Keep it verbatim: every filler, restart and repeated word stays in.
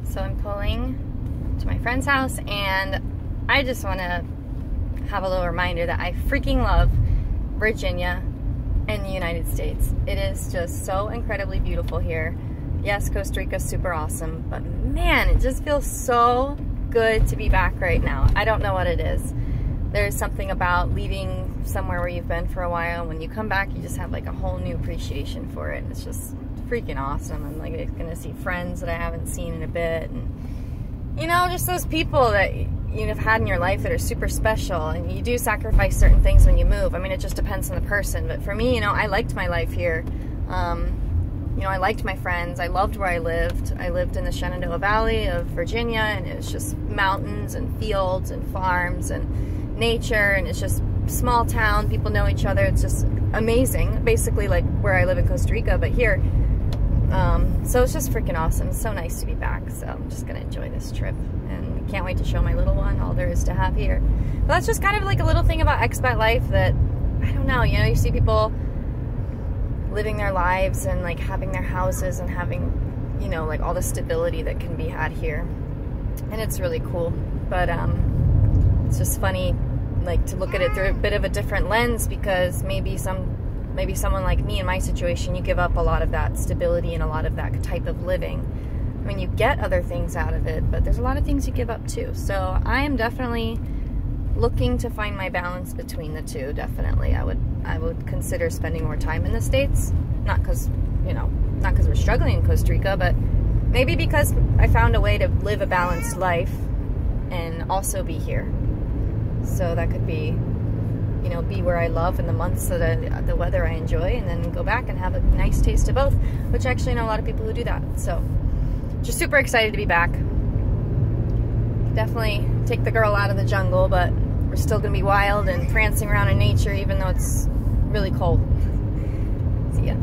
So I'm pulling to my friend's house, and I just want to have a little reminder that I freaking love Virginia and the United States. It is just so incredibly beautiful here. Yes, Costa Rica's super awesome, but man, it just feels so good to be back right now. I don't know what it is. There's something about leaving somewhere where you've been for a while. When you come back, you just have like a whole new appreciation for it. It's just freaking awesome. I'm like gonna see friends that I haven't seen in a bit, and you know, just those people that you've had in your life that are super special. And you do sacrifice certain things when you move. I mean, it just depends on the person. But for me, you know, I liked my life here. Um, you know, I liked my friends. I loved where I lived. I lived in the Shenandoah Valley of Virginia, and it was just mountains and fields and farms and nature, and it's just small town. People know each other. It's just amazing. Basically like where I live in Costa Rica, but here. Um, so it's just freaking awesome. It's so nice to be back. So I'm just gonna enjoy this trip, and can't wait to show my little one all there is to have here. But that's just kind of like a little thing about expat life that, I don't know, you know, you see people living their lives and like having their houses and having, you know, like all the stability that can be had here, and it's really cool. But um, it's just funny, like, to look at it through a bit of a different lens, because maybe some maybe someone like me in my situation, you give up a lot of that stability and a lot of that type of living. I mean, you get other things out of it, but there's a lot of things you give up too. So I am definitely looking to find my balance between the two. Definitely, I would I would consider spending more time in the States, not because, you know, not because we're struggling in Costa Rica, but maybe because I found a way to live a balanced life and also be here. So that could be, you know, be where I love in the months that I, the weather I enjoy, and then go back and have a nice taste of both, which I actually know a lot of people who do that. So just super excited to be back. Definitely take the girl out of the jungle, but we're still gonna be wild and prancing around in nature, even though it's really cold.